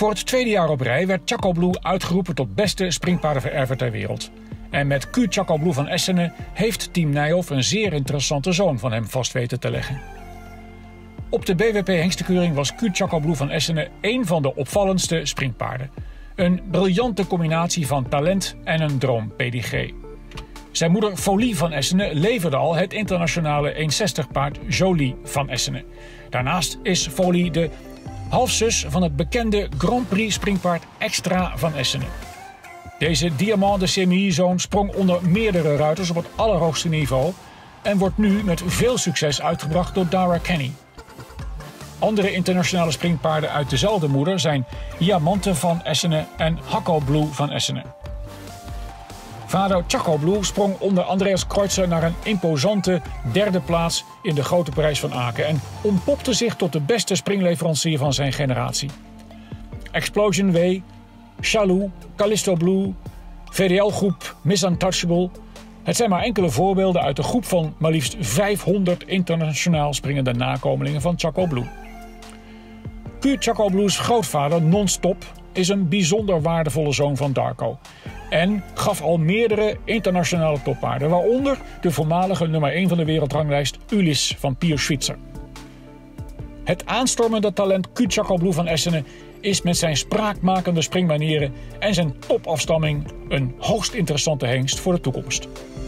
Voor het tweede jaar op rij werd Chaco Blue uitgeroepen tot beste springpaardenvererver ter wereld. En met Q Chaco Blue van Essene heeft Team Nijhoff een zeer interessante zoon van hem vast weten te leggen. Op de BWP Hengstenkeuring was Q Chaco Blue van Essene één van de opvallendste springpaarden. Een briljante combinatie van talent en een droompedigree. Zijn moeder Folie van Essene leverde al het internationale 160 paard Jolie van Essene. Daarnaast is Folie de halfzus van het bekende Grand Prix springpaard Extra van Essene. Deze Diamant de Sémilly-zoon sprong onder meerdere ruiters op het allerhoogste niveau en wordt nu met veel succes uitgebracht door Dara Kenny. Andere internationale springpaarden uit dezelfde moeder zijn Diamante van Essene en Hakko Blue van Essene. Vader Chaco Blue sprong onder Andreas Kreutzer naar een imposante derde plaats in de Grote Prijs van Aken en ontpopte zich tot de beste springleverancier van zijn generatie. Explosion W, Chalou, Callisto Blue, VDL-groep Miss Untouchable. Het zijn maar enkele voorbeelden uit de groep van maar liefst 500 internationaal springende nakomelingen van Chaco Blue. Q Chaco Blue's grootvader Non-Stop is een bijzonder waardevolle zoon van Darko en gaf al meerdere internationale toppaarden, waaronder de voormalige nummer 1 van de wereldranglijst Ulysse van Pio Schwitzer. Het aanstormende talent Q Chaco Blue van Essene is met zijn spraakmakende springmanieren en zijn topafstamming een hoogst interessante hengst voor de toekomst.